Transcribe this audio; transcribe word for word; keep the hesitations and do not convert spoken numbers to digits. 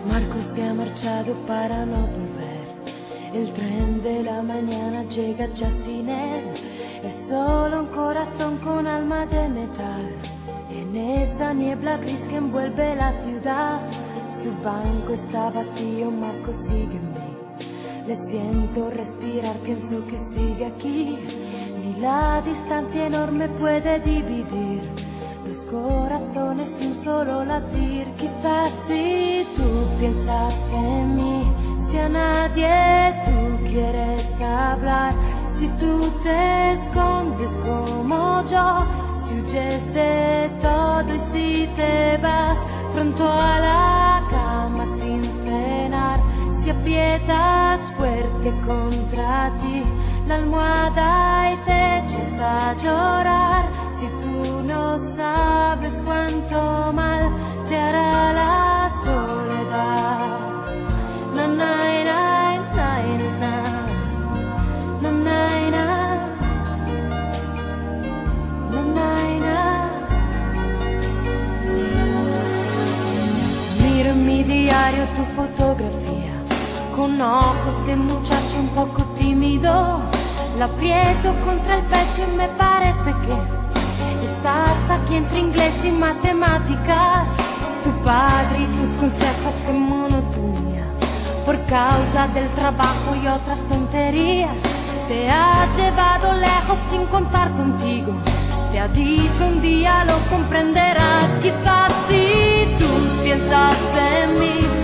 Marco se ha marchado para no volver. El tren de la mañana llega ya sin él. Es solo un corazón con alma de metal. En esa niebla gris que envuelve la ciudad, su banco está vacío, Marco sigue en mí. Le siento respirar, pienso que sigue aquí. Ni la distancia enorme puede dividir dos corazones y un solo latir. Quizás si tú piensas en mí, si a nadie tú quieres hablar, si tú te escondes como yo, si huyes de todo y si te vas pronto a la cama sin cenar, si aprietas fuerte contra ti la almohada y te eches a llorar, si tú no sabes cuánto mal te hará la soledad. Na, na, na, na, na, na, na, na. Na, na, na. Miro en mi diario tu fotografía, con ojos de muchacho un poco tímido. La aprieto contra el pecho y me parece que estás aquí entre inglés y matemáticas. Tu padre y sus consejos, qué monotonía, por causa del trabajo y otras tonterías. Te ha llevado lejos sin contar contigo. Te ha dicho un día lo comprenderás. Quizás si tú piensas en mí,